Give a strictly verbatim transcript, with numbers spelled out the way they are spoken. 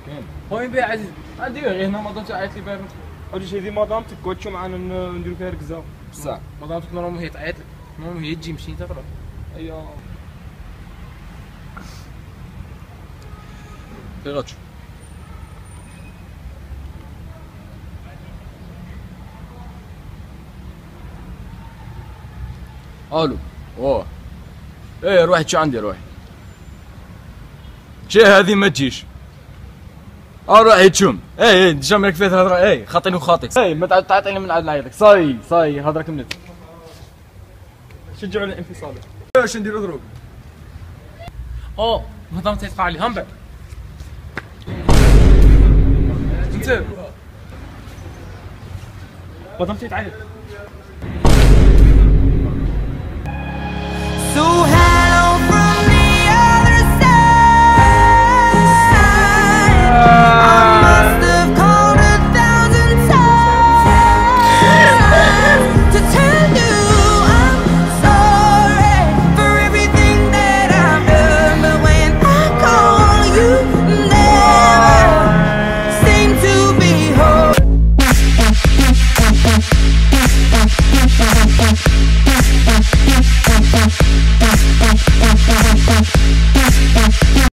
كاين. وين بيها عزيز؟ عندي غير هنا مدام تعيط لي بها عاودي شي دي مدامتك كوتشو معانا نديرو فيها ركزه بصح. مدامتك نورمالمون هي تعيط لك، نورمالمون هي تجي ماشي انت تروح. ايوا كي غتشوف. الو اوه ايه روحي تشي عندي روحي شي هذه ما تجيش اه روحي تشوم ايه ايه ديجا مالك فيها الهضره ايه خاطيني وخاطيك ايه ما تعاود تعطيني من عاد نعيطك صاي صاي هضره كملت شجعوا الانفصال واش نديرو دروك اوه مدامتي تقع لي همبر انت مدامتي تعيط